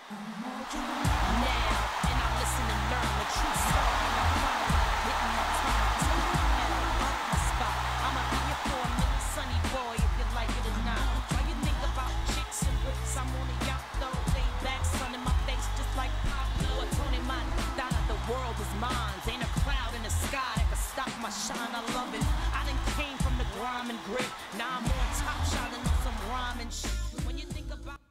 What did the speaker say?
Now, and I listen and learn the true story. Hitting my tongue, up my spot. I'ma be here for a minute, sunny boy, if you like it or not. Why you think about chicks and whips? I'm on a yacht, though, laid back, sun in my face, just like Pablo or Tony Montana. The world is mine. Ain't a cloud in the sky that can stop my shine. I love it. I done came from the grime and grit. Now I'm on top, shining on some rhyme and shit. When you think about